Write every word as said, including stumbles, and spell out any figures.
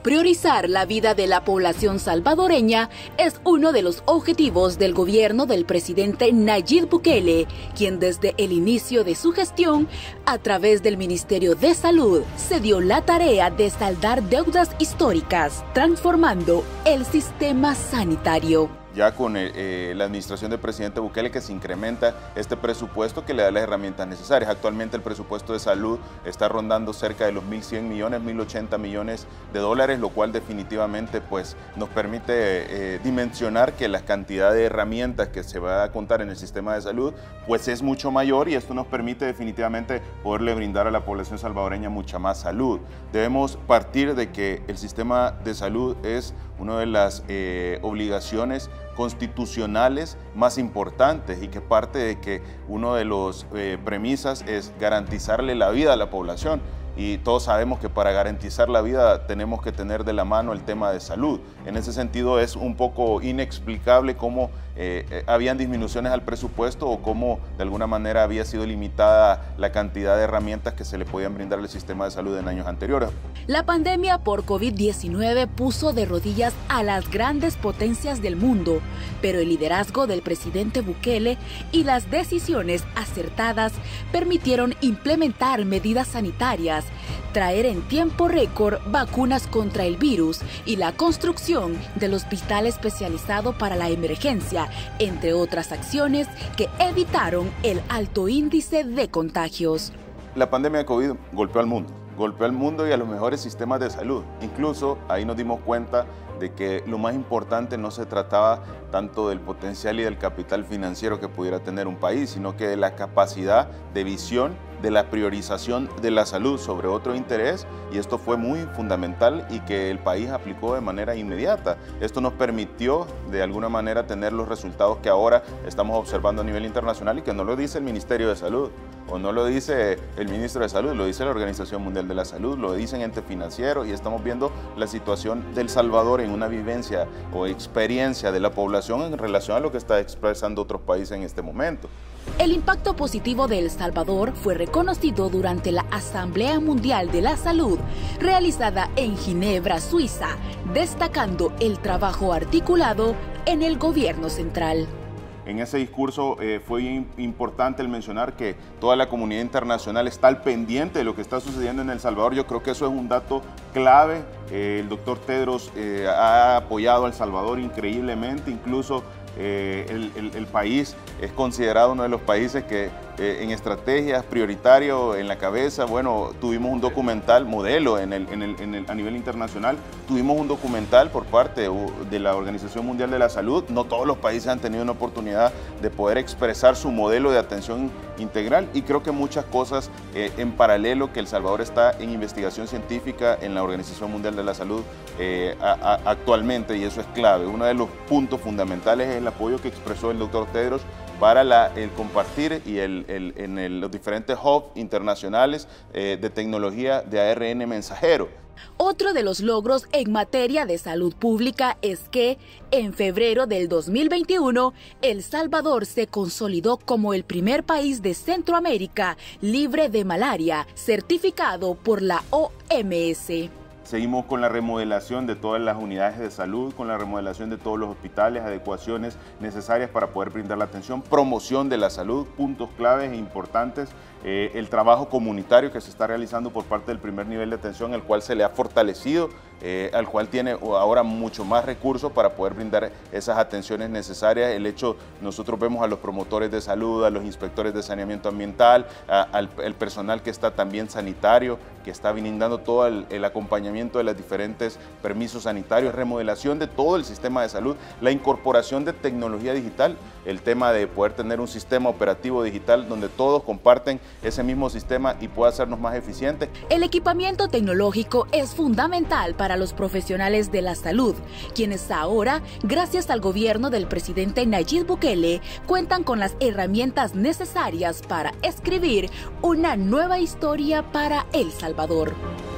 Priorizar la vida de la población salvadoreña es uno de los objetivos del gobierno del presidente Nayib Bukele, quien desde el inicio de su gestión, a través del Ministerio de Salud, se dio la tarea de saldar deudas históricas, transformando el sistema sanitario. Ya con eh, la administración del presidente Bukele, que se incrementa este presupuesto que le da las herramientas necesarias. Actualmente el presupuesto de salud está rondando cerca de los mil cien millones, mil ochenta millones de dólares, lo cual definitivamente pues, nos permite eh, dimensionar que la cantidad de herramientas que se va a contar en el sistema de salud pues es mucho mayor, y esto nos permite definitivamente poderle brindar a la población salvadoreña mucha más salud. Debemos partir de que el sistema de salud es una de las eh, obligaciones constitucionales más importantes, y que parte de que uno de los eh, premisas es garantizarle la vida a la población, y todos sabemos que para garantizar la vida tenemos que tener de la mano el tema de salud. En ese sentido es un poco inexplicable cómo eh, eh, habían disminuciones al presupuesto, o cómo de alguna manera había sido limitada la cantidad de herramientas que se le podían brindar al sistema de salud en años anteriores. La pandemia por COVID diecinueve puso de rodillas a las grandes potencias del mundo, pero el liderazgo del presidente Bukele y las decisiones acertadas permitieron implementar medidas sanitarias, traer en tiempo récord vacunas contra el virus y la construcción del hospital especializado para la emergencia, entre otras acciones que evitaron el alto índice de contagios. La pandemia de COVID golpeó al mundo, golpeó al mundo y a los mejores sistemas de salud. Incluso ahí nos dimos cuenta de que lo más importante no se trataba tanto del potencial y del capital financiero que pudiera tener un país, sino que de la capacidad de visión, de la priorización de la salud sobre otro interés, y esto fue muy fundamental y que el país aplicó de manera inmediata. Esto nos permitió de alguna manera tener los resultados que ahora estamos observando a nivel internacional, y que no lo dice el Ministerio de Salud o no lo dice el Ministro de Salud, lo dice la Organización Mundial de la Salud, lo dicen entes financieros, y estamos viendo la situación del Salvador en una vivencia o experiencia de la población en relación a lo que está expresando otros países en este momento. El impacto positivo de El Salvador fue reconocido durante la Asamblea Mundial de la Salud, realizada en Ginebra, Suiza, destacando el trabajo articulado en el gobierno central. En ese discurso eh, fue importante el mencionar que toda la comunidad internacional está al pendiente de lo que está sucediendo en El Salvador. Yo creo que eso es un dato clave. Eh, el doctor Tedros eh, ha apoyado a El Salvador increíblemente, incluso eh, el, el, el país es considerado uno de los países que eh, en estrategias prioritario en la cabeza. Bueno, tuvimos un documental modelo en el, en el, en el, a nivel internacional, tuvimos un documental por parte de, de la Organización Mundial de la Salud. No todos los países han tenido una oportunidad de poder expresar su modelo de atención integral, y creo que muchas cosas eh, en paralelo, que El Salvador está en investigación científica en la Organización Mundial de la Salud eh, a, a, actualmente, y eso es clave. Uno de los puntos fundamentales es el apoyo que expresó el doctor Tedros para la, el compartir y el, el, en el, los diferentes hubs internacionales eh, de tecnología de A R N mensajero. Otro de los logros en materia de salud pública es que, en febrero del dos mil veintiuno, El Salvador se consolidó como el primer país de Centroamérica libre de malaria, certificado por la O M S. Seguimos con la remodelación de todas las unidades de salud, con la remodelación de todos los hospitales, adecuaciones necesarias para poder brindar la atención, promoción de la salud, puntos claves e importantes, eh, el trabajo comunitario que se está realizando por parte del primer nivel de atención, el cual se le ha fortalecido, eh, al cual tiene ahora mucho más recursos para poder brindar esas atenciones necesarias. El hecho, nosotros vemos a los promotores de salud, a los inspectores de saneamiento ambiental, a, al el personal que está también sanitario, que está brindando todo el, el acompañamiento de los diferentes permisos sanitarios, remodelación de todo el sistema de salud, la incorporación de tecnología digital, el tema de poder tener un sistema operativo digital donde todos comparten ese mismo sistema y pueda hacernos más eficientes. El equipamiento tecnológico es fundamental para los profesionales de la salud, quienes ahora, gracias al gobierno del presidente Nayib Bukele, cuentan con las herramientas necesarias para escribir una nueva historia para El Salvador.